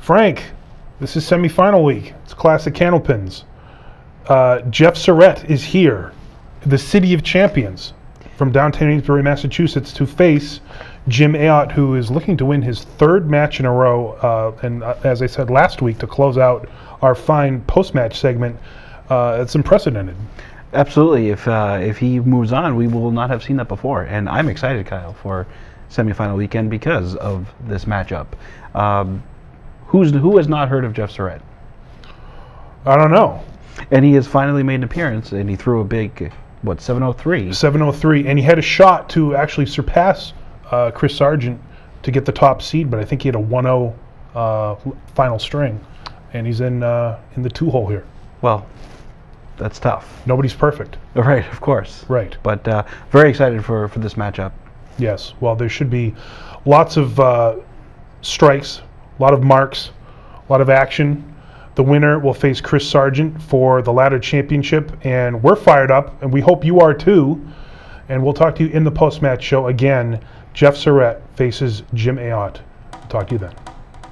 Frank, this is semifinal week. It's classic Candlepins. Jeff Surette is here, the city of champions, from downtown Amesbury, Massachusetts, to face Jim Ayotte, who is looking to win his third match in a row. And as I said last week, to close out our fine post-match segment, it's unprecedented. Absolutely. If he moves on, we will not have seen that before. And I'm excited, Kyle, for semifinal weekend because of this matchup. Who has not heard of Jeff Surette? I don't know. And he has finally made an appearance, and he threw a big, 703? 703, and he had a shot to actually surpass Chris Sargent to get the top seed, but I think he had a 1-0 final string, and he's in the 2-hole here. Well, that's tough. Nobody's perfect. Right, of course. Right. But very excited for this matchup. Yes. Well, there should be lots of strikes, a lot of marks, a lot of action. The winner will face Chris Sargent for the ladder championship, and we're fired up, and we hope you are too. And we'll talk to you in the post-match show again. Jeff Surette faces Jim Ayotte. Talk to you then.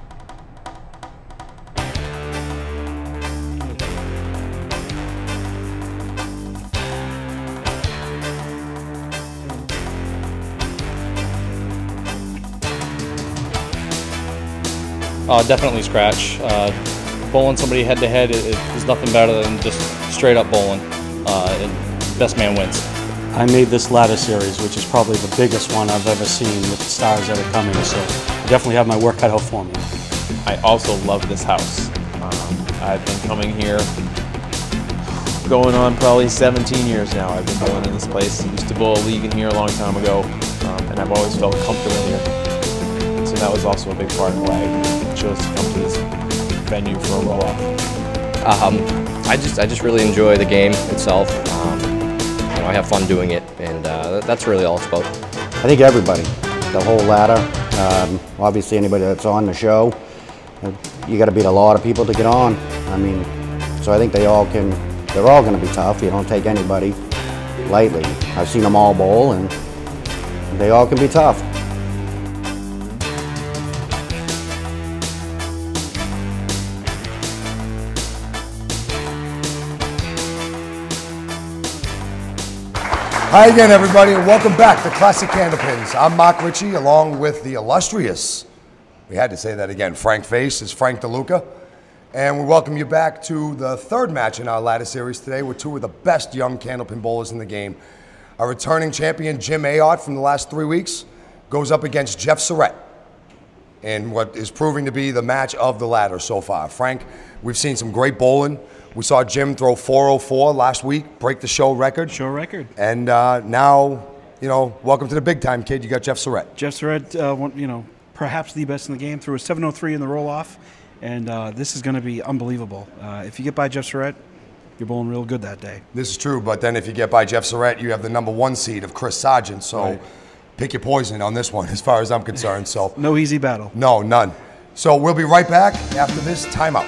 Definitely scratch. Bowling somebody head-to-head is nothing better than just straight-up bowling. And best man wins. I made this ladder series, which is probably the biggest one I've ever seen with the stars that are coming, so I definitely have my work cut out for me. I also love this house. I've been coming here going on probably 17 years now. I've been going to this place. I used to bowl a league in here a long time ago, and I've always felt comfortable here. So that was also a big part of why I chose to come to this venue for a roll-off. I just really enjoy the game itself. I have fun doing it, and that's really all it's about. I think everybody, the whole ladder, obviously anybody that's on the show, you got to beat a lot of people to get on. I mean, so I think they're all going to be tough. You don't take anybody lightly. I've seen them all bowl, and they all can be tough. Hi again, everybody, and welcome back to Classic Candlepins. I'm Mark Ritchie, along with the illustrious, we had to say that again, Frank Face is Frank DeLuca. And we welcome you back to the third match in our ladder series today with two of the best young candlepin bowlers in the game. Our returning champion, Jim Ayotte, from the last 3 weeks, goes up against Jeff Surette in what is proving to be the match of the ladder so far. Frank, we've seen some great bowling. We saw Jim throw 404 last week, break the show record. And now, welcome to the big time, kid. You got Jeff Surette. Jeff Surette, perhaps the best in the game, threw a 703 in the roll-off, and this is going to be unbelievable. If you get by Jeff Surette, you're bowling real good that day. This is true, but then if you get by Jeff Surette, you have the #1 seed of Chris Sargent, so right. Pick your poison on this one as far as I'm concerned. So no easy battle. No, none. So we'll be right back after this timeout.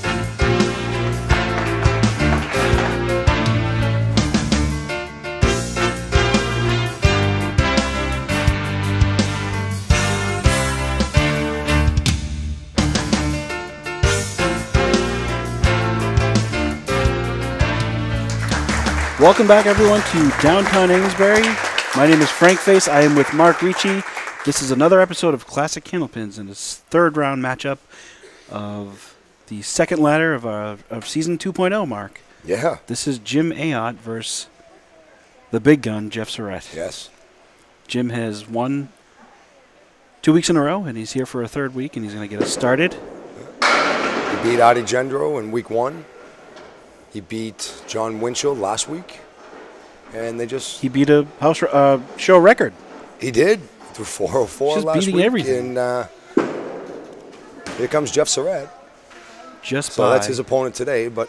Welcome back, everyone, to downtown Amesbury. My name is Frank Face. I am with Mark Ricci. This is another episode of Classic Candlepins in this third round matchup of the second ladder of season 2.0, Mark. Yeah. This is Jim Ayotte versus the big gun, Jeff Surette. Yes. Jim has won 2 weeks in a row, and he's here for a third week, and he's going to get us started. He beat Adi Gendro in week 1. He beat John Winchell last week, and he beat a house show record. He did through 404 Just last beating week. Everything. And here comes Jeff Surette. So that's his opponent today, but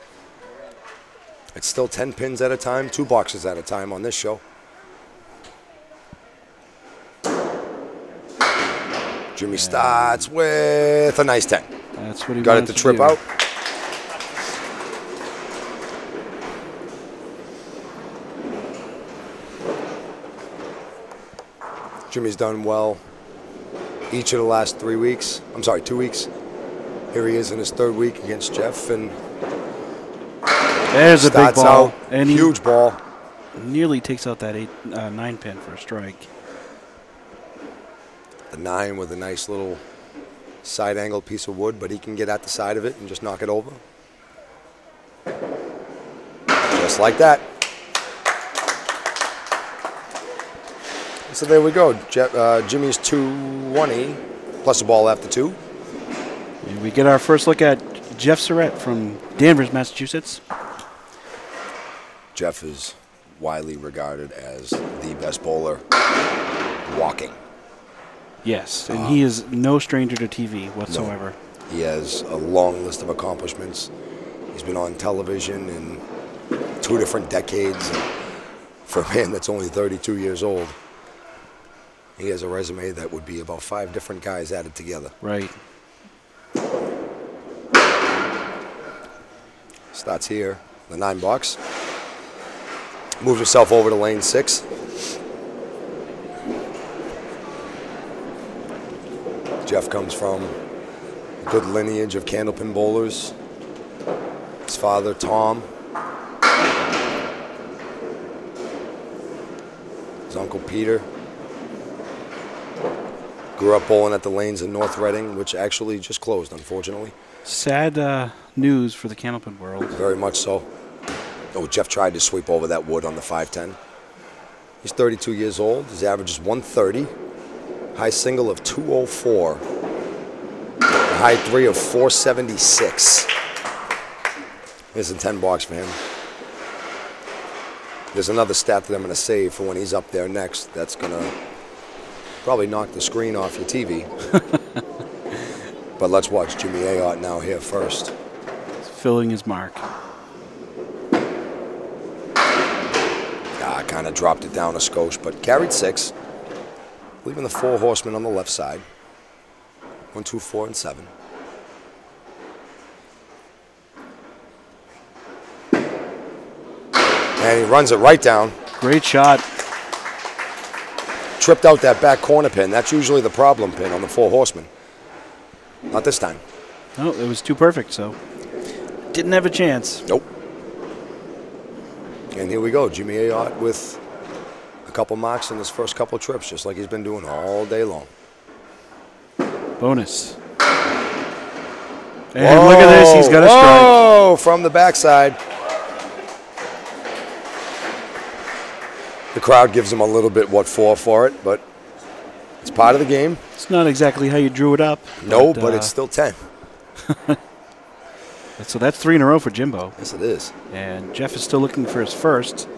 it's still 10 pins at a time, 2 boxes at a time on this show. Jimmy starts with a nice 10. That's what he got it to trip out. Jimmy's done well each of the last 2 weeks. Here he is in his third week against Jeff, and There's a big starts ball. out, And he huge ball. nearly takes out that 9 pin for a strike. The 9 with a nice little side angled piece of wood, but he can get at the side of it and just knock it over. Just like that. So there we go. Jimmy's 220 plus a ball after 2. And we get our first look at Jeff Surette from Danvers, Massachusetts. Jeff is widely regarded as the best bowler walking. Yes, and he is no stranger to TV whatsoever. No. He has a long list of accomplishments. He's been on television in 2 different decades. For a man that's only 32 years old, he has a resume that would be about 5 different guys added together. Right. Starts here, the 9 box. Moves himself over to lane 6. Jeff comes from a good lineage of candlepin bowlers. His father, Tom. His uncle, Peter. Grew up bowling at the lanes in North Reading, which actually just closed, unfortunately. Sad news for the candlepin world. Very much so. Oh, Jeff tried to sweep over that wood on the 510. He's 32 years old. His average is 130. High single of 204. A high 3 of 476. Here's a 10 box for him. There's another stat that I'm going to save for when he's up there next. That's going to probably knock the screen off your TV. But let's watch Jimmy Ayotte now here first. He's filling his mark. Kind of dropped it down a skosh, but carried 6. Leaving the 4 horsemen on the left side. 1, 2, 4, and 7. And he runs it right down. Great shot. Tripped out that back corner pin. That's usually the problem pin on the 4 horsemen. Not this time. No, it was too perfect, so didn't have a chance. Nope. And here we go. Jimmy Ayotte with a couple marks in his first couple trips, just like he's been doing all day long. Bonus. And look at this. He's got a strike. Oh, from the backside. The crowd gives him a little bit what for it, but it's part of the game. It's not exactly how you drew it up. No, but it's still 10. So that's 3 in a row for Jimbo. Yes, it is. And Jeff is still looking for his first.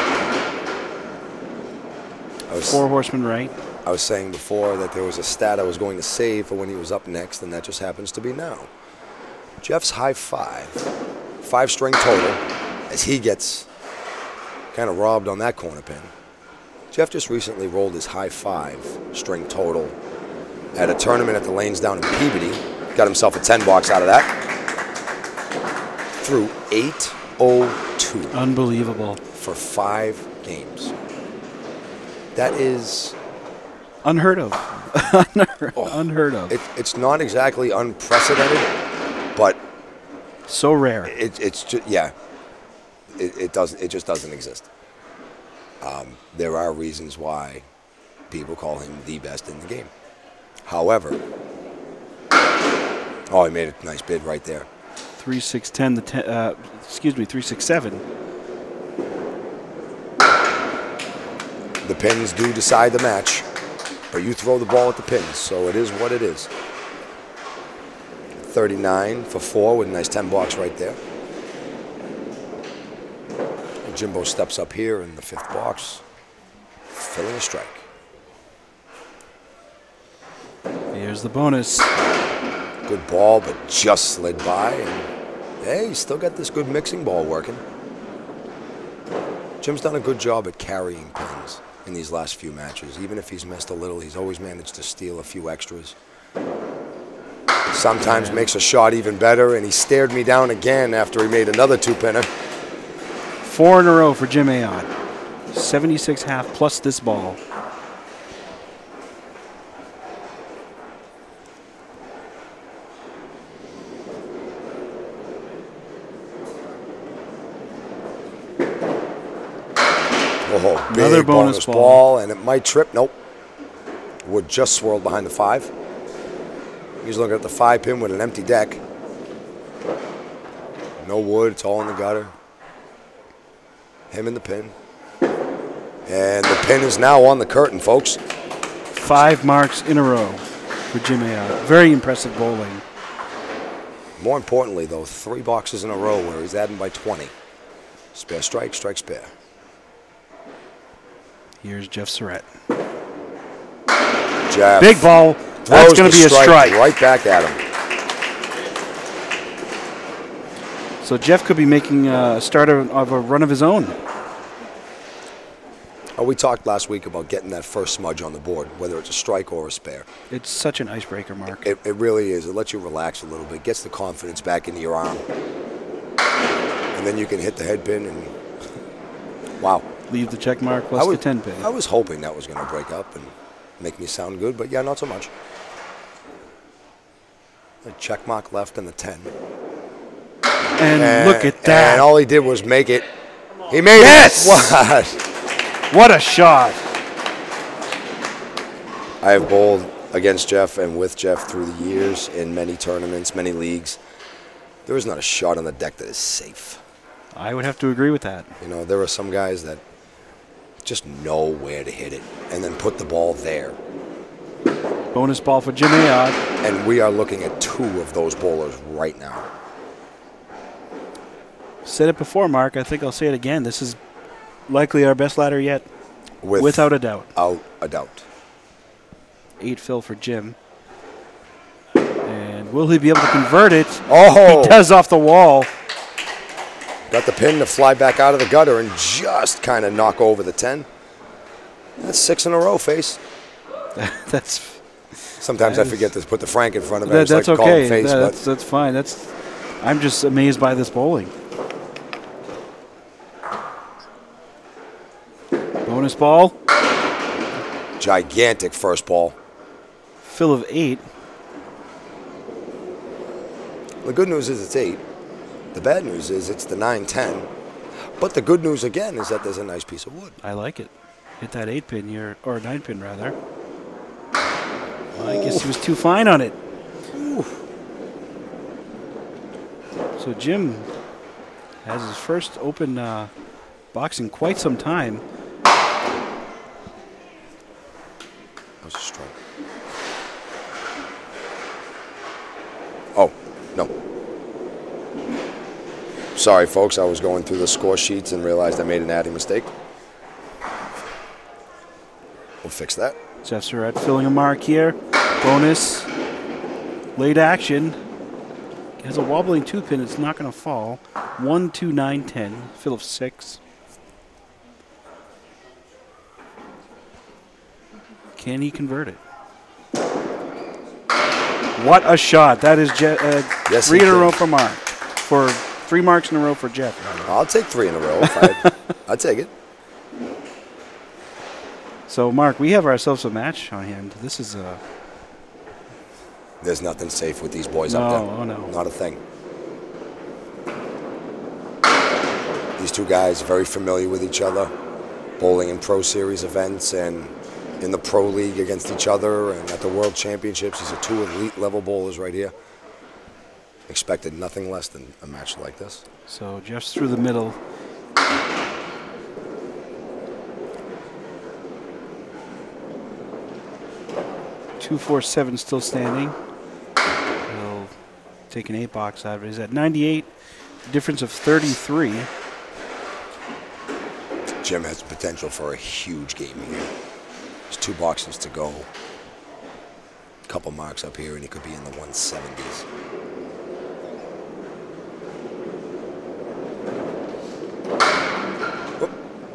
4 horsemen right. I was saying before that there was a stat I was going to save for when he was up next, and that just happens to be now. Jeff's high 5 string total, as he gets kind of robbed on that corner pin. Jeff just recently rolled his high 5 string total at a tournament at the lanes down in Peabody. Got himself a 10 box out of that. Through 802. Unbelievable. For 5 games. That is unheard of. Unheard of. It's not exactly unprecedented, but so rare. It's just, yeah. It just doesn't exist. There are reasons why people call him the best in the game. However, he made a nice bid right there. 3-6-10. 3-6-7. The pins do decide the match, but you throw the ball at the pins, so it is what it is. 39 for 4 with a nice 10 box right there. And Jimbo steps up here in the 5th box, filling a strike. Here's the bonus. Good ball, but just slid by. And hey, he's still got this good mixing ball working. Jim's done a good job at carrying pins in these last few matches. Even if he's missed a little, he's always managed to steal a few extras. Sometimes makes a shot even better, and he stared me down again after he made another 2-pinner. 4 in a row for Jim Ayotte. 76.5 plus this ball. Oh, Another big bonus ball, and it might trip. Nope. Wood just swirled behind the 5. He's looking at the 5 pin with an empty deck. No wood, it's all in the gutter. Him in the pin. And the pin is now on the curtain, folks. 5 marks in a row for Jim Ayotte. Very impressive bowling. More importantly, though, 3 boxes in a row where he's adding by 20. Spare strike, strike spare. Here's Jeff Surette. Jeff Big ball. That's going to be a strike. Right back at him. So Jeff could be making a start of a run of his own. Oh, we talked last week about getting that first smudge on the board, whether it's a strike or a spare. It's such an icebreaker, Mark. It really is. It lets you relax a little bit, gets the confidence back into your arm. And then you can hit the head pin and, wow. Leave the check mark plus the 10 pin. I was hoping that was going to break up and make me sound good, but yeah, not so much. A check mark left and the 10. And look at that. And all he did was make it. He made it. What? What a shot. I have bowled against Jeff and with Jeff through the years in many tournaments, many leagues. There is not a shot on the deck that is safe. I would have to agree with that. You know, there are some guys that just know where to hit it and then put the ball there. Bonus ball for Jim Ayotte. And we are looking at 2 of those bowlers right now. Said it before, Mark. I think I'll say it again. This is likely our best ladder yet. Without a doubt. Without a doubt. 8 fill for Jim. And will he be able to convert it? Oh! He does off the wall. Got the pin to fly back out of the gutter and just kind of knock over the 10. That's 6 in a row, Face. That's... Sometimes I forget to put the Frank in front of it. That's like to okay. Call him Face, that's fine. I'm just amazed by this bowling. Bonus ball. Gigantic first ball. Fill of 8. The good news is it's 8. The bad news is it's the 9-10. But the good news again is that there's a nice piece of wood. I like it. Hit that 8 pin here, or 9 pin rather. Well, I guess he was too fine on it. Ooh. So Jim has his first open box in quite some time. That was a strike. Oh, no. Sorry, folks. I was going through the score sheets and realized I made an adding mistake. We'll fix that. Jeff Surette filling a mark here. Bonus. Late action. He has a wobbling 2 pin. It's not going to fall. 1, 2, 9, 10. Fill of 6. Can he convert it? What a shot. That is yes, 3 in a row for Mark. For 3 marks in a row for Jeff. I'll take 3 in a row. I'll take it. So, Mark, we have ourselves a match on hand. This is a... There's nothing safe with these boys up there. Oh, no. Not a thing. These 2 guys very familiar with each other, bowling in Pro Series events and in the Pro League against each other and at the World Championships. These are 2 elite level bowlers right here. Expected nothing less than a match like this. So Jeff's through the middle. Two, 4, 7 still standing. He'll take an 8 box out of it. He's at 98. Difference of 33. Jim has potential for a huge game here. There's 2 boxes to go. A couple marks up here, and he could be in the 170s. Whoop.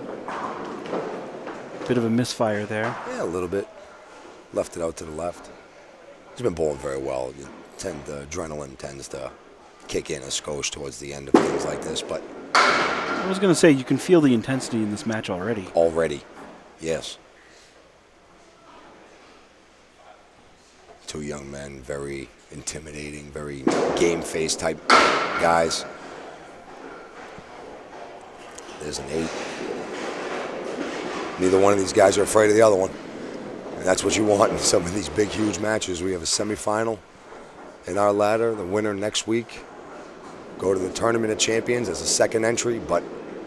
Bit of a misfire there. Yeah, a little bit. Left it out to the left. He's been bowling very well. The adrenaline tends to kick in a skosh towards the end of things like this, but... I was going to say, you can feel the intensity in this match already. Already, yes. 2 young men, very intimidating, very game face type guys. There's an 8. Neither one of these guys are afraid of the other one. And that's what you want in some of these big, huge matches. We have a semifinal in our ladder. The winner next week go to the Tournament of Champions as a second entry, but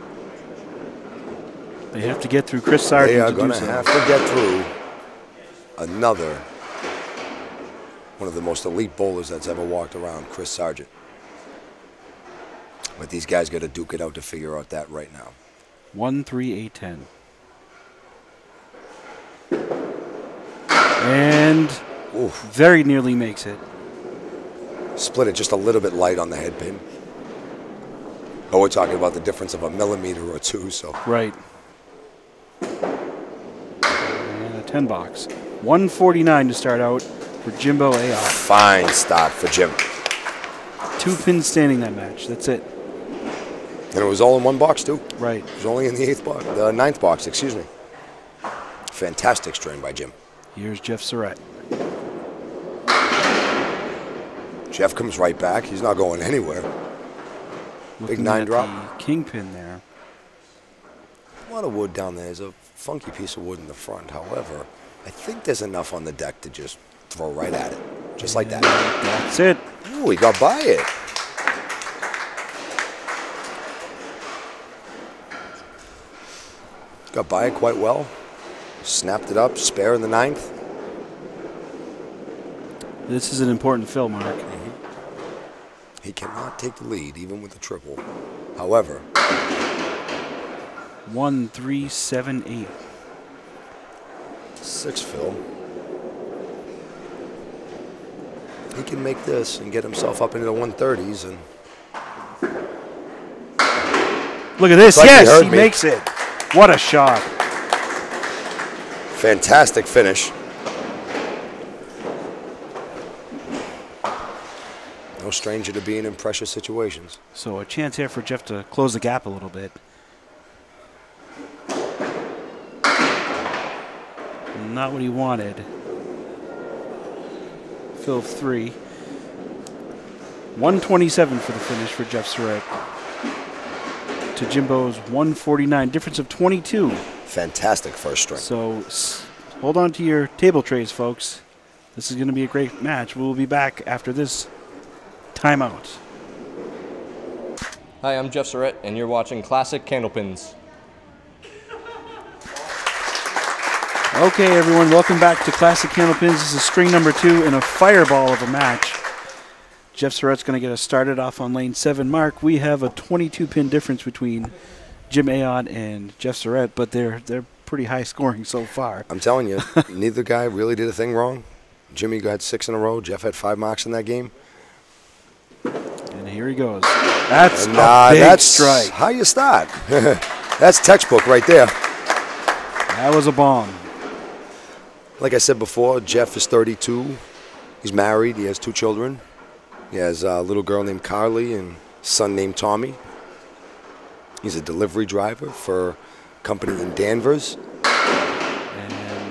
they have to get through Chris Sargent. They are going to have to get through another one of the most elite bowlers that's ever walked around, Chris Sargent. But these guys got to duke it out to figure out that right now. 1-3-8-10. And very nearly makes it. Split it just a little bit light on the head pin. But we're talking about the difference of a millimeter or two, so. Right. And a 10 box. 149 to start out for Jimbo Ayotte. Fine start for Jim. 2 pins standing that match. That's it. And it was all in one box, too. Right. It was only in the ninth box, excuse me. Fantastic strain by Jim. Here's Jeff Surette. Jeff comes right back. He's not going anywhere. Big 9 drop. The kingpin there. A lot of wood down there. There's a funky piece of wood in the front. However, I think there's enough on the deck to just throw right at it. Just like that. That's it. Oh, he got by it. Got by it quite well. Snapped it up, spare in the 9th. This is an important fill, Mark. He cannot take the lead, even with the triple. However, 1-3-7-8. 6 fill. He can make this and get himself up into the 130s. And look at this. Like yes, he makes it. What a shot. Fantastic finish. No stranger to being in pressure situations. So a chance here for Jeff to close the gap a little bit. Not what he wanted. Fill of 3. 127 for the finish for Jeff Surette. To Jimbo's 149. Difference of 22. Fantastic first string. So hold on to your table trays, folks. This is going to be a great match. We'll be back after this timeout. Hi, I'm Jeff Surette, and you're watching Classic Candlepins. Okay, everyone, welcome back to Classic Candlepins. This is string number 2 in a fireball of a match. Jeff Surette's going to get us started off on lane 7. Mark, we have a 22-pin difference between Jim Ayotte and Jeff Surette, but they're pretty high scoring so far. I'm telling you, neither guy really did a thing wrong. Jimmy got 6 in a row. Jeff had 5 marks in that game. And here he goes. That's a big strike. How you start. That's textbook right there. That was a bomb. Like I said before, Jeff is 32. He's married. He has 2 children. He has a little girl named Carly and a son named Tommy. He's a delivery driver for a company in Danvers. And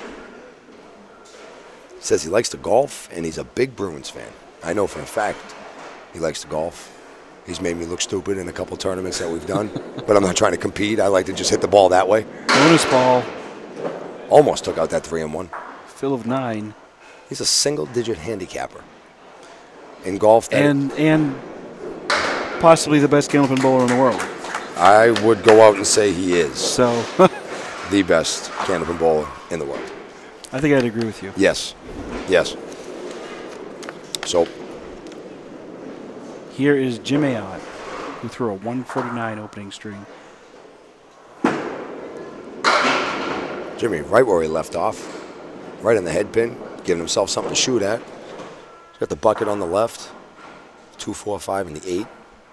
says he likes to golf, and he's a big Bruins fan. I know for a fact he likes to golf. He's made me look stupid in a couple tournaments that we've done, but I'm not trying to compete. I like to just hit the ball that way. Bonus ball. Almost took out that 3-1. Fill of 9. He's a single-digit handicapper. In golf, and possibly the best Candlepin bowler in the world. I would go out and say he is. So the best Candlepin bowler in the world. I think I'd agree with you. Yes. Yes. So here is Jim Ayotte, who threw a 149 opening string. Jimmy, right where he left off, right in the head pin, giving himself something to shoot at. He's got the bucket on the left, 2, 4, 5, and the 8.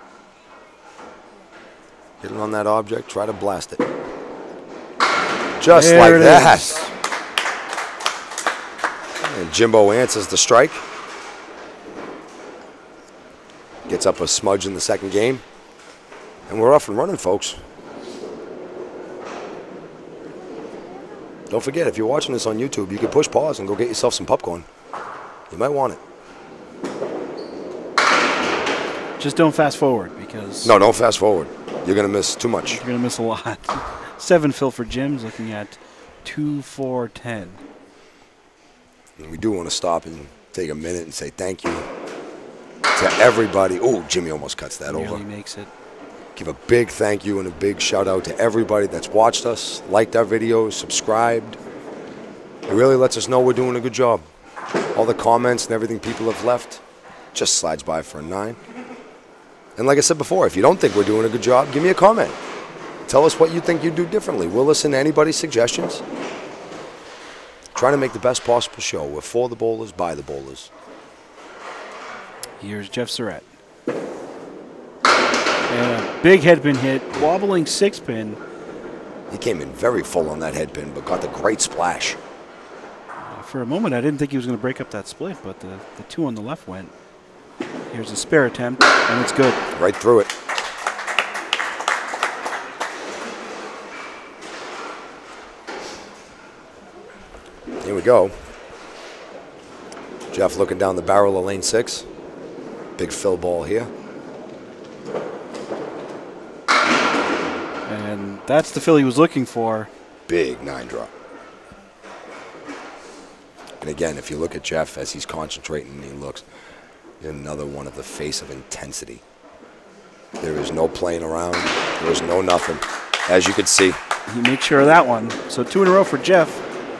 Hit it on that object, try to blast it. Just like that. And Jimbo answers the strike. Gets up a smudge in the second game. And we're off and running, folks. Don't forget, if you're watching this on YouTube, you can push pause and go get yourself some popcorn. You might want it. Just don't fast forward because... No, don't fast forward. You're going to miss too much. You're going to miss a lot. 7 fill for Jim's, looking at 2-4-10. And we do want to stop and take a minute and say thank you to everybody. Oh, Jimmy almost cuts that over. Nearly makes it. Give a big thank you and a big shout out to everybody that's watched us, liked our videos, subscribed. It really lets us know we're doing a good job. All the comments and everything people have left just slides by for a 9. And like I said before, if you don't think we're doing a good job, give me a comment. Tell us what you think you'd do differently. We'll listen to anybody's suggestions. Trying to make the best possible show. We're for the bowlers, by the bowlers. Here's Jeff Surette. And a big headpin hit, wobbling 6-pin. He came in very full on that headpin, but got the great splash. For a moment, I didn't think he was going to break up that split, but the 2 on the left went. Here's a spare attempt, and it's good. Right through it. Here we go. Jeff looking down the barrel of lane 6. Big fill ball here. And that's the fill he was looking for. Big 9 drop. And again, if you look at Jeff as he's concentrating and he looks, another one of the face of intensity. There is no playing around. There is no nothing. As you can see. He makes sure of that one. So 2 in a row for Jeff.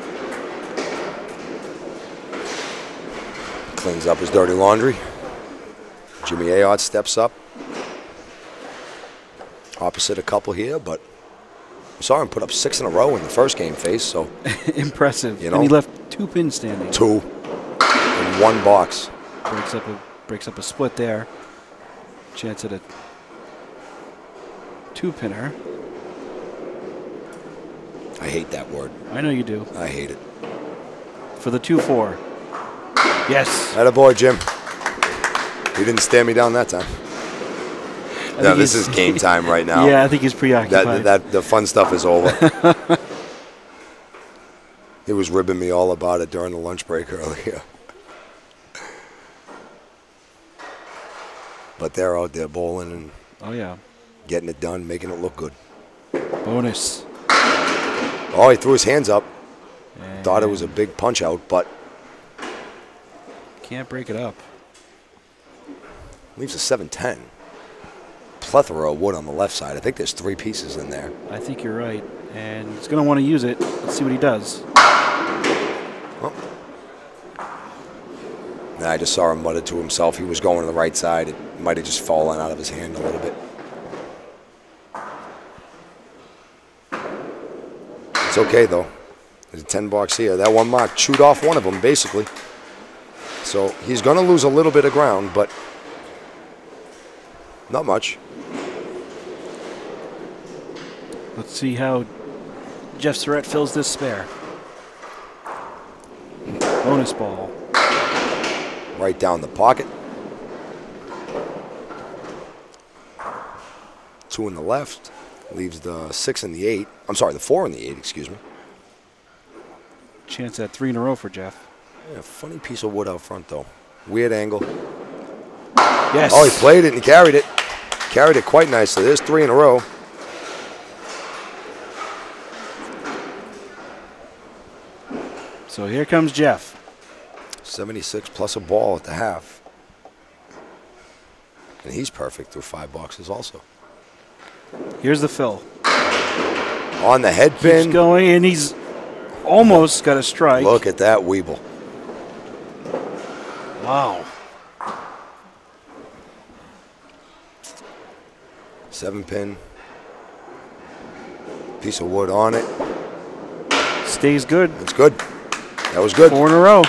Cleans up his dirty laundry. Jimmy Ayotte steps up. Opposite a couple here, but we saw him put up 6 in a row in the first game face, so. Impressive. You know, and he left 2 pins standing. 2 in 1 box. Breaks up a split there. Chance at a 2-pinner. I hate that word. I know you do. I hate it. For the 2-4. Yes. Attaboy, Jim. He didn't stare me down that time. No, this is game time right now. Yeah, I think he's preoccupied. The fun stuff is over. He was ribbing me all about it during the lunch break earlier. But they're out there bowling and getting it done, making it look good. Bonus. Oh, he threw his hands up. And thought it was a big punch out, but can't break it up. Leaves a 7-10. Plethora of wood on the left side. I think there's 3 pieces in there. I think you're right. And he's going to want to use it. Let's see what he does. Oh. I just saw him mutter to himself. He was going to the right side. It might have just fallen out of his hand a little bit. It's okay, though. There's a 10 box here. That 1 mark chewed off one of them, basically. So he's going to lose a little bit of ground, but not much. Let's see how Jeff Surette fills this spare. Bonus ball. Right down the pocket. 2 in the left. Leaves the 6 and the 8. I'm sorry, the 4 and the 8, excuse me. Chance at 3 in a row for Jeff. Yeah, funny piece of wood out front, though. Weird angle. Yes. Oh, he played it and he carried it. Carried it quite nicely. There's 3 in a row. So here comes Jeff. 76 plus a ball at the half. And he's perfect through 5 boxes also. Here's the fill. On the head pin. Keeps going, and he's almost got a strike. Look at that weeble. Wow. 7-pin. Piece of wood on it. Stays good. It's good. That was good. 4 in a row.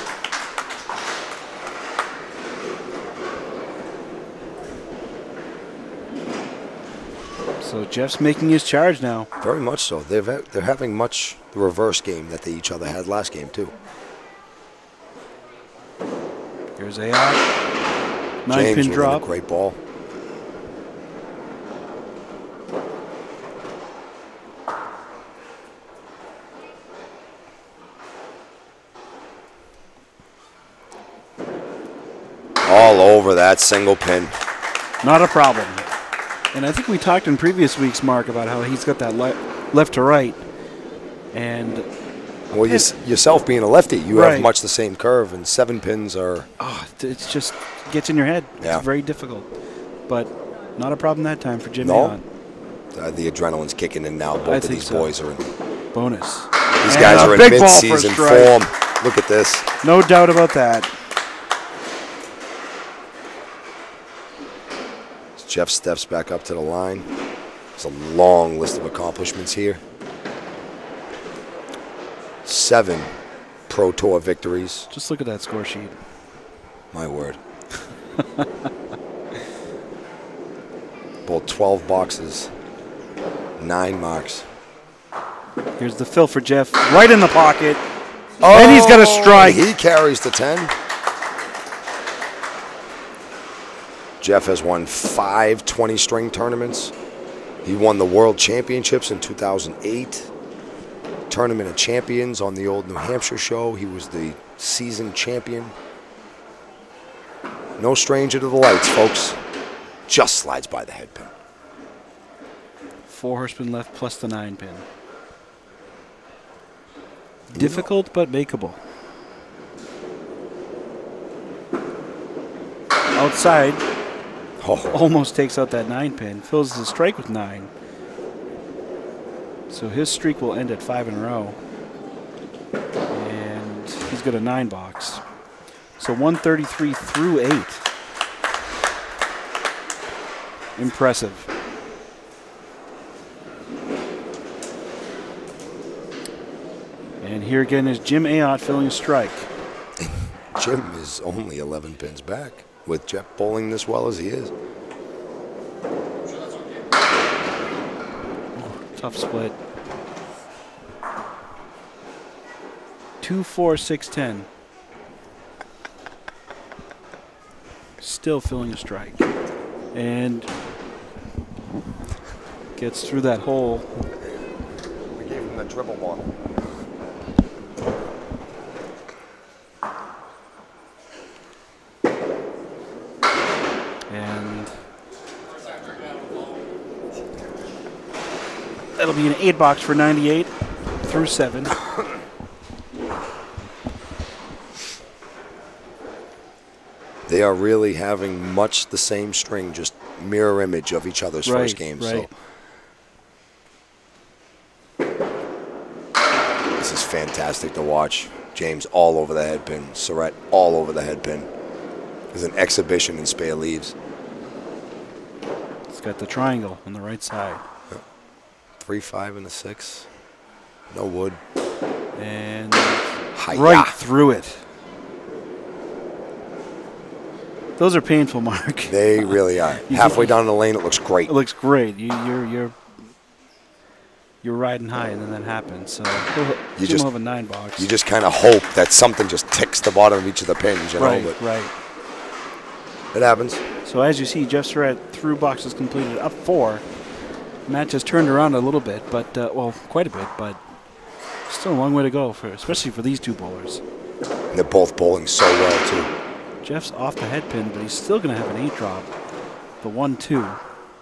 So Jeff's making his charge now. Very much so. They're having much the reverse game that they each other had last game too. Here's Ayotte. 9-pin drop. A great ball. All over that single pin. Not a problem. And I think we talked in previous weeks, Mark, about how he's got that left to right. And Well, yourself being a lefty, you Right. have much the same curve, and 7 pins are. it's just gets in your head. Yeah. It's very difficult. But not a problem that time for Jim No. Ayotte. The adrenaline's kicking in now. I Both of think these so. boys are in. Bonus. These And guys a are in big ball for a mid-season strike. form. Look at this. No doubt about that. Jeff steps back up to the line. There's a long list of accomplishments here. 7 Pro Tour victories. Just look at that score sheet. My word. Bowled 12 boxes. 9 marks. Here's the fill for Jeff. Right in the pocket. And he's got a strike. He carries the 10. Jeff has won 5 20-string tournaments. He won the World Championships in 2008. Tournament of Champions on the old New Hampshire show. He was the season champion. No stranger to the lights, folks. Just slides by the head pin. 4 horsemen left plus the 9 pin. Difficult but makeable. Outside, almost takes out that 9 pin. Fills the strike with 9. So his streak will end at 5 in a row. And he's got a 9 box. So 133 through 8. Impressive. And here again is Jim Ayotte filling a strike. Jim is only 11 pins back with Jeff bowling this well as he is. Tough split. 2, 4, 6, 10. Still filling a strike. And gets through that hole. We gave him the dribble ball. And that'll be an 8 box for 98 through 7. They are really having much the same string, just mirror image of each other's first game. Right. So this is fantastic to watch. James all over the head pin. Surette all over the head pin. There's an exhibition in spare leaves. It's got the triangle on the right side. 3, 5, and a 6. No wood. And Hi-ya. right through it. Those are painful, Mark. They really are. Halfway down the lane, it looks great. It looks great. You're riding high, and then that happens. So You Jim just will have a 9 box. You just kind of hope that something just ticks the bottom of each of the pins, you know. right, But right. it happens. So as you see, Jeff Surette through boxes completed up 4. Match has turned around a little bit, but well, quite a bit, but still a long way to go especially for these 2 bowlers. And they're both bowling so well too. Jeff's off the head pin, but he's still going to have an 8 drop. The 1-2.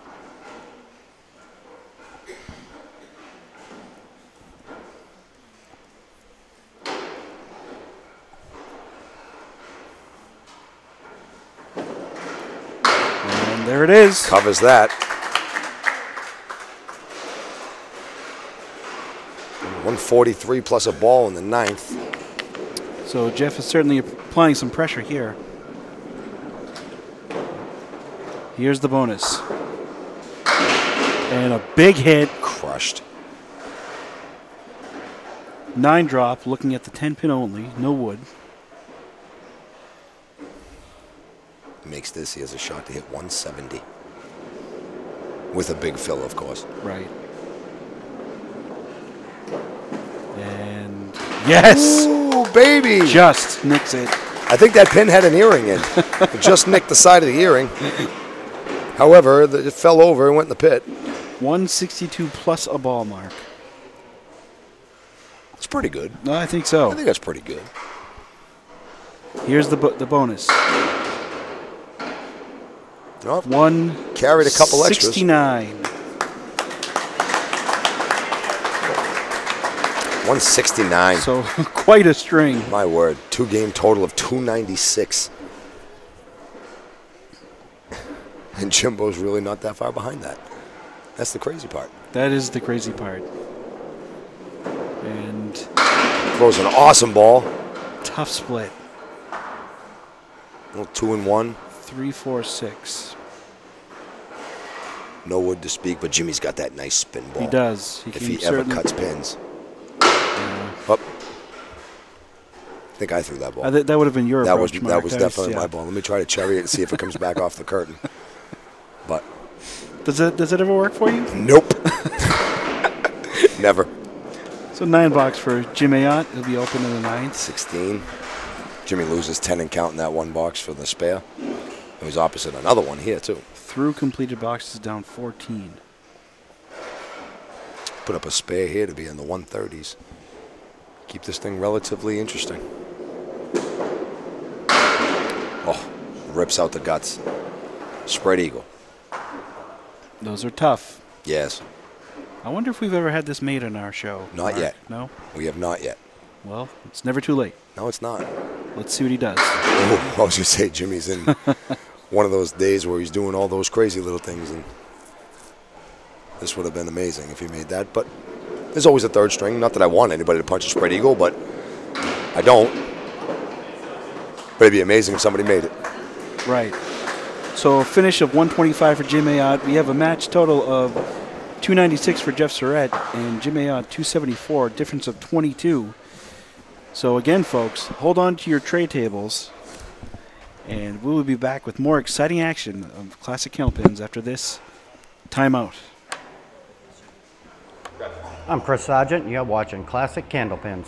And there it is. Covers that. 143 plus a ball in the 9th. So Jeff is certainly applying some pressure here. Here's the bonus. And a big hit. Crushed. 9 drop, looking at the 10 pin only, no wood. Makes this, he has a shot to hit 170. With a big fill, of course. Right. And yes! Ooh, baby! Just nicks it. I think that pin had an earring in. It just nicked the side of the earring. However, it fell over and went in the pit. 162 plus a ball mark. It's pretty good. No, I think so. I think that's pretty good. Here's the bonus. Nope. Carried a couple extras. 169. 169. So quite a string. My word. 2-game total of 296. And Jimbo's really not that far behind that. That's the crazy part. That is the crazy part. And throws an awesome ball. Tough split. Well, 2-1. 3, 4, 6. No wood to speak, but Jimmy's got that nice spin ball. He does. If he ever cuts pins. Up. I think I threw that ball. That would have been your approach, That Mark. was definitely my ball. Let me try to cherry it and see if it comes back off the curtain. But does it ever work for you? Nope. Never. So 9 box for Jim Ayotte. He'll be open in the 9th. 16. Jimmy loses 10 and count in that 1 box for the spare. It was opposite another one here too. Through completed boxes down 14. Put up a spare here to be in the 130s. Keep this thing relatively interesting. Oh, rips out the guts. Spread eagle. Those are tough. Yes. I wonder if we've ever had this made on our show. Not Mark. yet. No? We have not yet. Well, it's never too late. No, it's not. Let's see what he does. Oh, I was going to say, Jimmy's in one of those days where he's doing all those crazy little things, and this would have been amazing if he made that. But there's always a third string. Not that I want anybody to punch a spread eagle, but I don't. But it'd be amazing if somebody made it. Right. So a finish of 125 for Jim Ayotte. We have a match total of 296 for Jeff Surette, and Jim Ayotte 274, difference of 22. So again, folks, hold on to your tray tables, and we will be back with more exciting action of Classic Candlepins after this timeout. I'm Chris Sargent, and you're watching Classic Candlepins.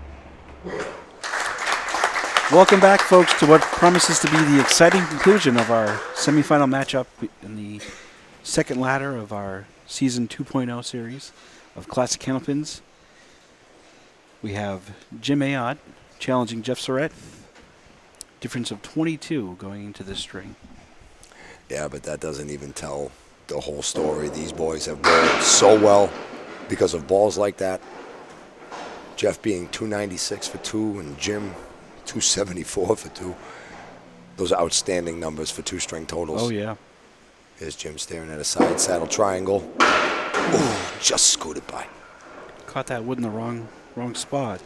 Welcome back, folks, to what promises to be the exciting conclusion of our semifinal matchup in the second ladder of our Season 2.0 series of Classic Candlepins. We have Jim Ayotte challenging Jeff Surette. Difference of 22 going into this string. Yeah, but that doesn't even tell the whole story. These boys have bowled so well because of balls like that. Jeff being 296 for 2 and Jim 274 for 2. Those are outstanding numbers for 2-string totals. Oh, yeah. Here's Jim staring at a side saddle triangle. Oh, just scooted by. Caught that wood in the wrong spot.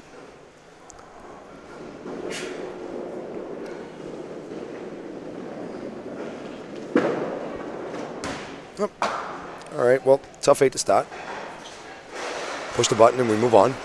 Oh. All right, well, tough 8 to start. Push the button and we move on.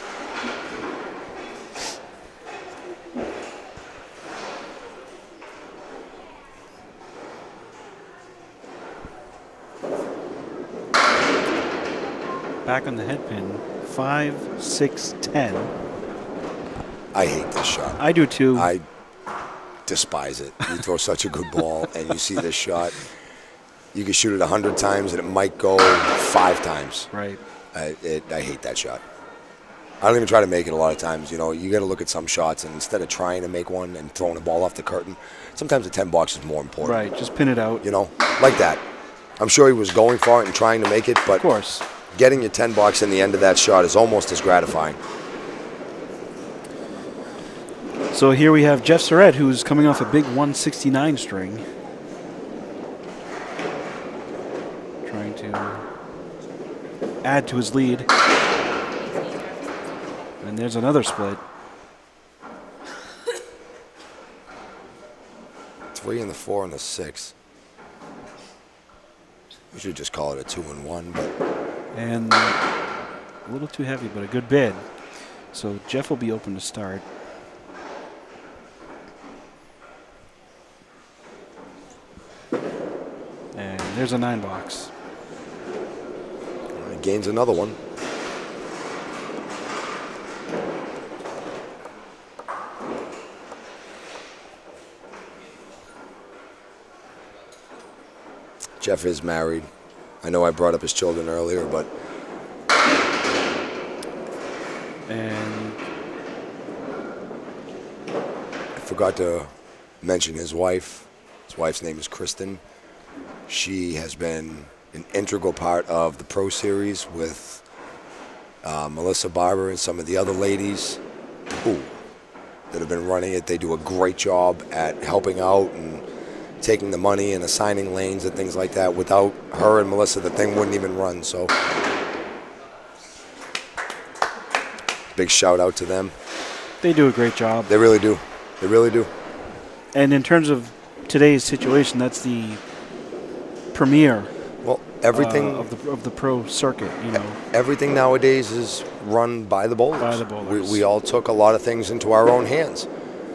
Back on the head pin, 5, 6, 10. I hate this shot. I do too. I despise it. You throw such a good ball and you see this shot. You can shoot it 100 times and it might go 5 times. Right. I hate that shot. I don't even try to make it a lot of times. You know, you got to look at some shots, and instead of trying to make one and throwing a ball off the curtain, sometimes the 10 box is more important. Right, just pin it out. You know, like that. I'm sure he was going for it and trying to make it, but of course, getting your 10 box in the end of that shot is almost as gratifying. So here we have Jeff Surette, who's coming off a big 169 string. Trying to add to his lead. And there's another split. 3 and the 4 and the 6. We should just call it a 2-1, but. And a little too heavy, but a good bid. So Jeff will be open to start. And there's a 9 box. He gains another one. Jeff is married. I know I brought up his children earlier, but. And I forgot to mention his wife. His wife's name is Kristen. She has been an integral part of the Pro Series with Melissa Barber and some of the other ladies that have been running it. They do a great job at helping out and taking the money and assigning lanes and things like that. Without her and Melissa, the thing wouldn't even run. So big shout out to them. They do a great job. They really do. They really do. And in terms of today's situation, that's the premier. Well, everything of the pro circuit, you know. Everything nowadays is run by the bowlers. By the bowlers. We all took a lot of things into our own hands.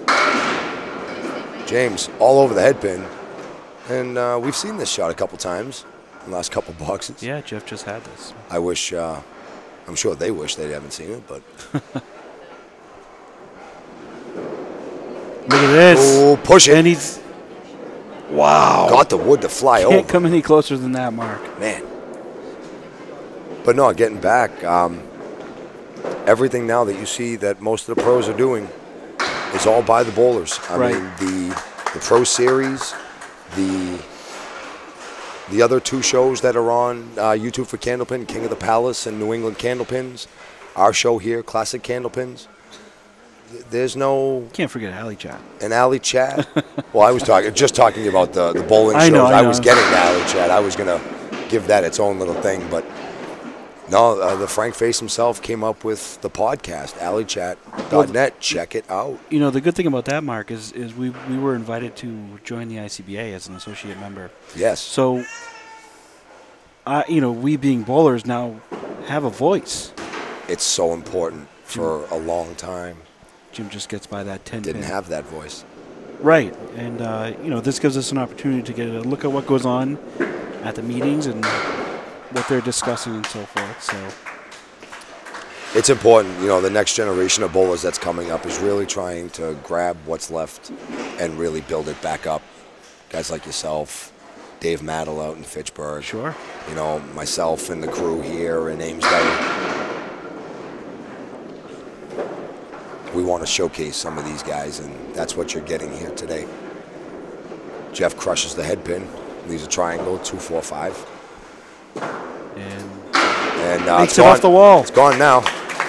James, all over the head pin. And we've seen this shot a couple times in the last couple boxes. Yeah, Jeff just had this. I wish, I'm sure they wish they haven't seen it, but. Look at this. Oh, push it. And he's, wow. Got the wood to fly over. Can't come any closer than that, Mark. Man. But no, getting back, everything now that you see that most of the pros are doing is all by the bowlers. I mean, the Pro Series, the other two shows that are on YouTube for Candlepin, King of the Palace and New England Candlepins, our show here, Classic Candlepins. There's no... Can't forget Alley Chat. An Alley Chat? Well, I was just talking about the bowling shows. I know. I was getting the Alley Chat. I was going to give that its own little thing. But no, the Frank Face himself came up with the podcast, alleychat.net. Check it out. You know, the good thing about that, Mark, is we were invited to join the ICBA as an associate member. Yes. So, you know, we being bowlers now have a voice. It's so important for a long time. Jim just gets by that 10 Didn't pin. have that voice. Right. And, you know, this gives us an opportunity to get a look at what goes on at the meetings and what they're discussing and so forth. So it's important. You know, the next generation of bowlers that's coming up is really trying to grab what's left and really build it back up. Guys like yourself, Dave Maddle out in Fitchburg. Sure. You know, myself and the crew here in Amesbury. We want to showcase some of these guys, and that's what you're getting here today. Jeff crushes the head pin, leaves a triangle, 2-4-5. And makes it off the wall. It's gone now.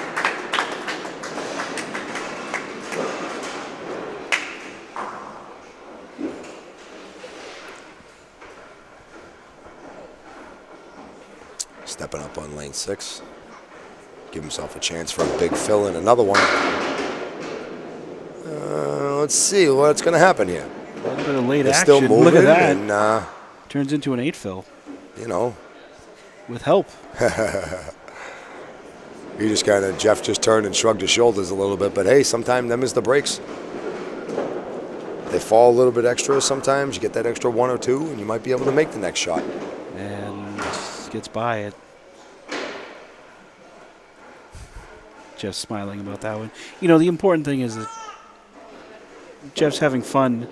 Stepping up on lane 6. Give himself a chance for a big fill in another one. Let's see what's going to happen here. A little bit of late They're action. still moving. Look at that. And, turns into an 8 fill. You know. With help. He just kind of, Jeff just turned and shrugged his shoulders a little bit. But, hey, sometimes them is the breaks. They fall a little bit extra sometimes. You get that extra 1 or 2, and you might be able to make the next shot. And gets by it. Jeff's smiling about that one. You know, the important thing is that Jeff's having fun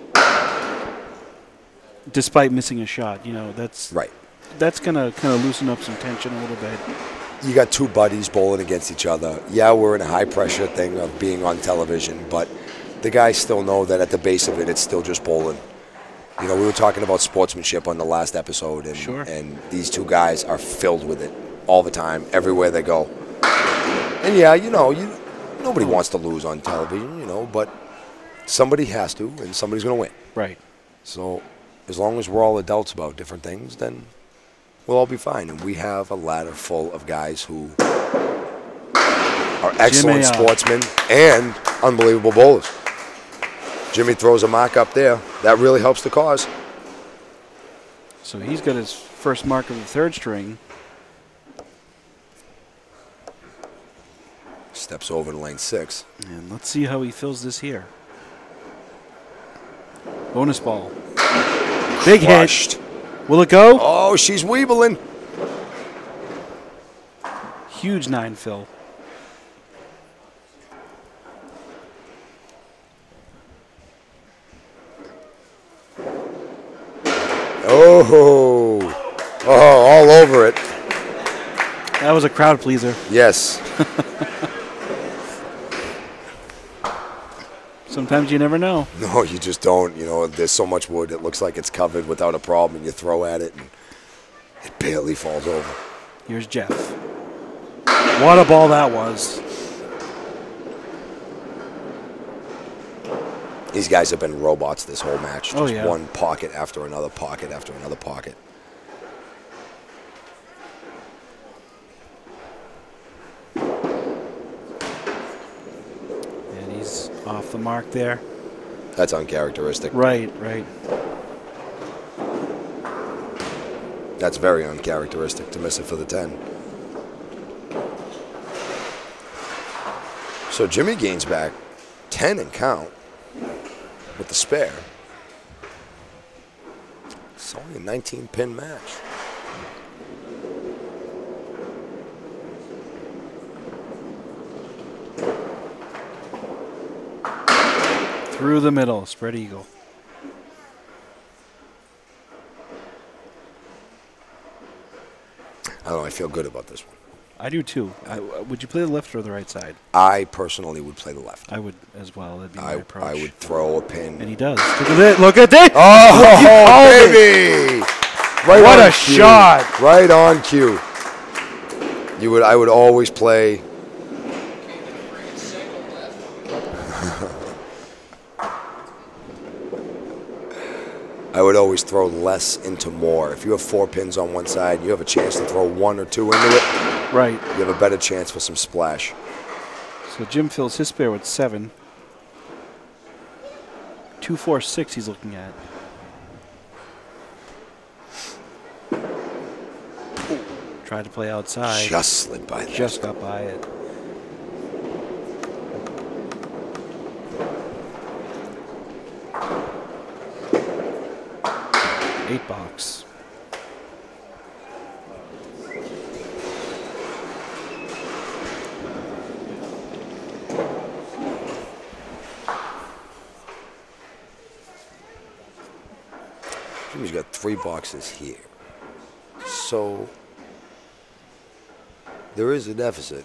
despite missing a shot. You know, that's right. That's going to kind of loosen up some tension a little bit. You got two buddies bowling against each other. Yeah, we're in a high-pressure thing of being on television, but the guys still know that at the base of it, it's still just bowling. You know, we were talking about sportsmanship on the last episode, and, sure. And these two guys are filled with it all the time, everywhere they go. And yeah, you know, nobody wants to lose on television, you know, but somebody has to, and somebody's going to win. Right. So as long as we're all adults about different things, then we'll all be fine. And we have a ladder full of guys who are excellent sportsmen and unbelievable bowlers. Jimmy throws a mark up there. That really helps the cause. So he's got his first mark of the third string. Steps over to lane 6. And let's see how he fills this here. Bonus ball. Big Crushed. hit. Will it go? Oh, she's weebling. Huge 9 fill. Oh, all over it. That was a crowd pleaser. Yes. Sometimes you never know. No, you just don't. You know, there's so much wood. It looks like it's covered without a problem, and you throw at it, and it barely falls over. Here's Jeff. What a ball that was. These guys have been robots this whole match. Oh, Just yeah. one pocket after another pocket after another pocket. And he's off the mark there. That's uncharacteristic. Right, right. That's very uncharacteristic to miss it for the 10. So Jimmy gains back 10 and count with the spare. It's only a 19-pin match. Through the middle, spread eagle. I don't know, I feel good about this one. I do too. Would you play the left or the right side? I personally would play the left. I would as well. That'd be my approach. I would throw a pin. And he does. Look at it. Look at that. Oh, baby! Right What on a cue. shot. Right on cue. I would always play. I would always throw less into more. If you have 4 pins on one side, you have a chance to throw 1 or 2 into it. Right. You have a better chance for some splash. So Jim fills his spare with 7. 2, 4, 6 he's looking at. Tried to play outside. Just slid by that. Just got by it. Eight box. Jimmy's got 3 boxes here. So there is a deficit.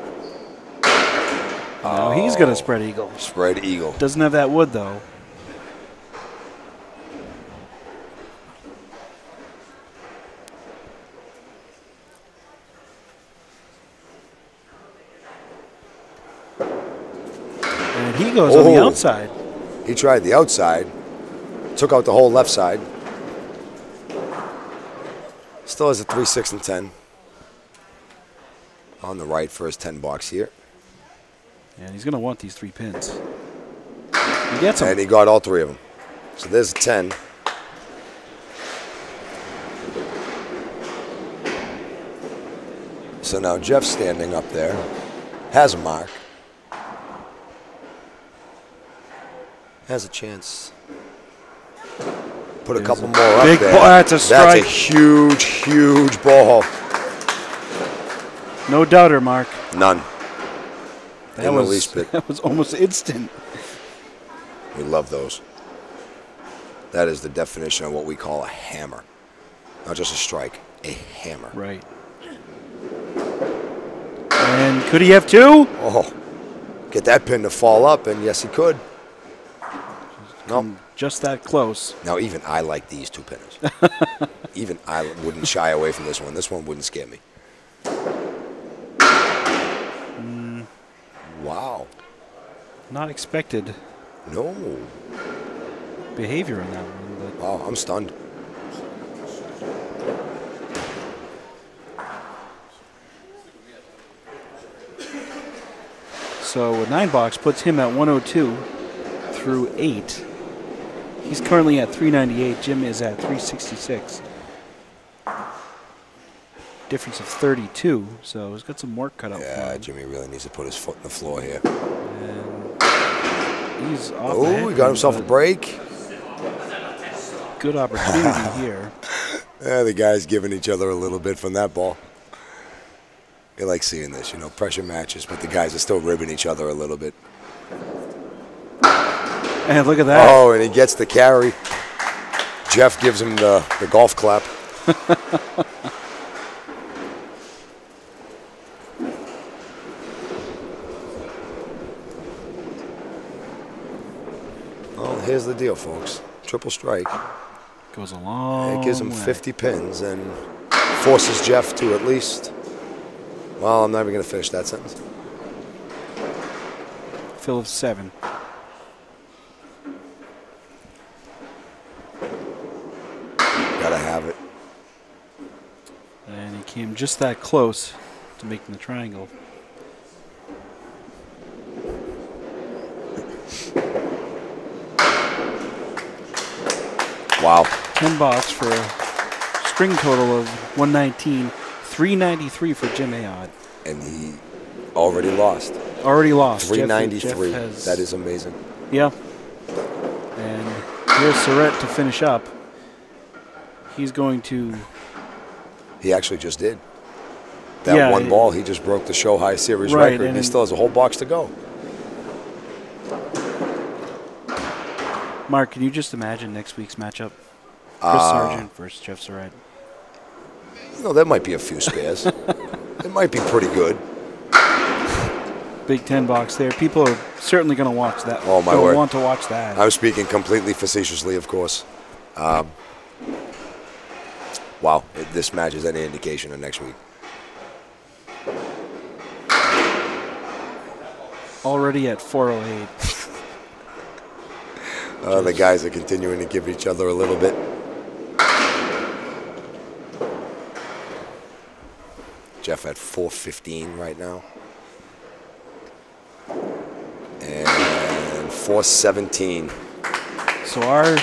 Now he's going to spread eagle. Spread eagle. Doesn't have that wood, though. And he goes on the outside. He tried the outside. Took out the whole left side. Still has a 3, 6, and 10. On the right for his 10 box here. And he's going to want these 3 pins. He gets them. And he got all 3 of them. So there's a 10. So now Jeff's standing up there. Has a mark. Has a chance. Put a couple more up big there. ball. That's a strike. That's a huge, huge ball. No doubter, Mark. None. That In was the least bit. That was almost instant. We love those. That is the definition of what we call a hammer. Not just a strike, a hammer. Right. And could he have 2? Oh, get that pin to fall up, and yes, he could. No. Just that close. Now, even I like these 2 pinners. Even I wouldn't shy away from this one. This one wouldn't scare me. Wow. Not expected No. behavior in that one. But Wow, I'm stunned. so a 9 box puts him at 102 through 8. He's currently at 398. Jim is at 366. Difference of 32. So he's got some work cut out for Yeah, him. Jimmy really needs to put his foot in the floor here. And he's off. the Oh, head he got himself a but break. Good opportunity here. Yeah, the guys giving each other a little bit from that ball. You like seeing this, you know, pressure matches, but the guys are still ribbing each other a little bit. And look at that. Oh, and he gets the carry. Jeff gives him the golf clap. Well, here's the deal, folks. Triple strike. Goes a long It gives him way. 50 pins and forces Jeff to at least Well, I'm never going to finish that sentence. Fill of 7. Gotta have it. And he came just that close to making the triangle. Wow. 10 box for a string total of 119, 393 for Jim Ayotte. And he already lost. Already lost. 393. Jeff has, That is amazing. Yeah. And here's Surette to finish up. He's going to... He actually just did. That one ball, he just broke the show high series record, and he still has a whole box to go. Mark, can you just imagine next week's matchup? Chris Sargent versus Jeff Surette. You know, there might be a few spares. It might be pretty good. Big 10 box there. People are certainly going to watch that. Oh, my word. Want to watch that. I'm speaking completely facetiously, of course. Wow, if this match is any indication of next week. Already at 408. The guys are continuing to give each other a little bit. Jeff at 415 right now. And 417. So our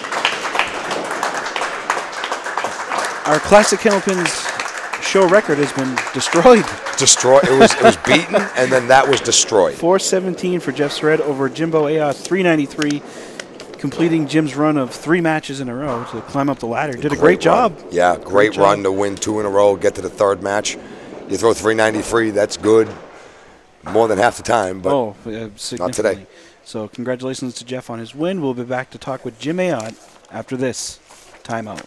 classic Candlepins show record has been destroyed. It was beaten, and then that was destroyed. 417 for Jeff Surette over Jimbo Ayotte, 393, completing Jim's run of 3 matches in a row to climb up the ladder. Did a great job. Yeah, great run to win 2 in a row, get to the 3rd match. You throw 393, that's good. More than half the time, but not today. So congratulations to Jeff on his win. We'll be back to talk with Jim Ayotte after this timeout.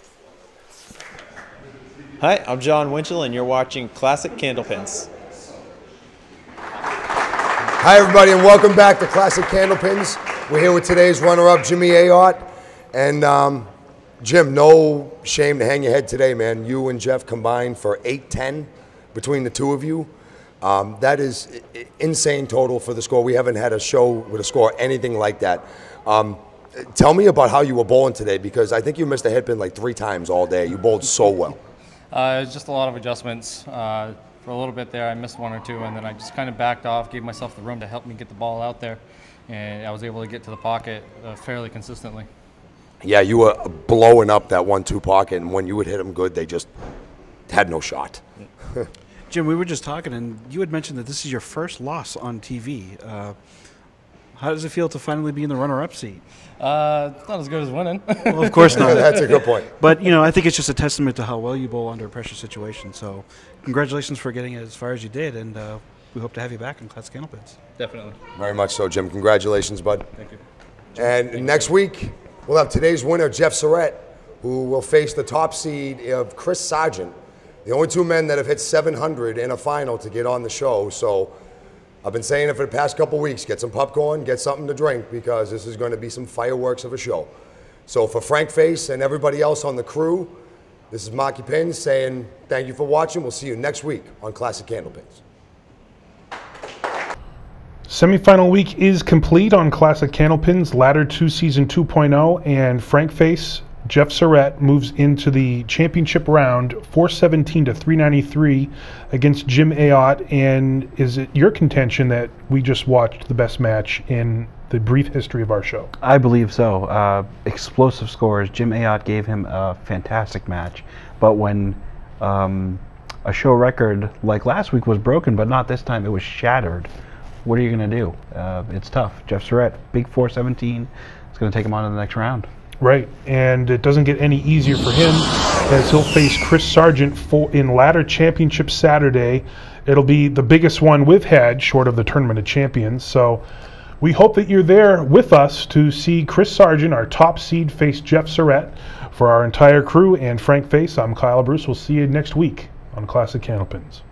Hi, I'm John Winchell, and you're watching Classic Candlepins. Hi, everybody, and welcome back to Classic Candlepins. We're here with today's runner-up, Jimmy Ayotte. And, Jim, no shame to hang your head today, man. You and Jeff combined for 8-10 between the two of you. That is insane total for the score. We haven't had a show with a score anything like that. Tell me about how you were bowling today, because I think you missed a headpin like 3 times all day. You bowled so well. It was just a lot of adjustments. For a little bit there, I missed 1 or 2, and then I just kind of backed off, gave myself the room to help me get the ball out there, and I was able to get to the pocket fairly consistently. Yeah, you were blowing up that 1-2 pocket, and when you would hit them good, they just had no shot. Jim, we were just talking, and you had mentioned that this is your first loss on TV. How does it feel to finally be in the runner-up seat? It's not as good as winning. Well, of course not. That's a good point. But, you know, I think it's just a testament to how well you bowl under a pressure situation. So congratulations for getting as far as you did, and we hope to have you back in Classic Candlepins. Definitely. Very much so, Jim. Congratulations, bud. Thank you. And next week, we'll have today's winner, Jeff Surette, who will face the top seed of Chris Sargent, the only 2 men that have hit 700 in a final to get on the show. So I've been saying it for the past couple weeks, get some popcorn, get something to drink, because this is going to be some fireworks of a show. So for Frank Face and everybody else on the crew, this is Marky Pins saying thank you for watching. We'll see you next week on Classic Candlepins. Semifinal week is complete on Classic Candlepins, Ladder 2 Season 2.0, and Frank Face, Jeff Surette moves into the championship round, 417 to 393 against Jim Ayotte. And is it your contention that we just watched the best match in the brief history of our show? I believe so. Explosive scores. Jim Ayotte gave him a fantastic match, but when a show record like last week was broken, but not this time, it was shattered. What are you going to do? It's tough. Jeff Surette, big 417. It's going to take him on to the next round. Right, and it doesn't get any easier for him as he'll face Chris Sargent in Ladder Championship Saturday. It'll be the biggest one we've had, short of the Tournament of Champions. So we hope that you're there with us to see Chris Sargent, our top seed, face Jeff Surette. For our entire crew and Frank Face, I'm Kyle Bruce. We'll see you next week on Classic Candlepins.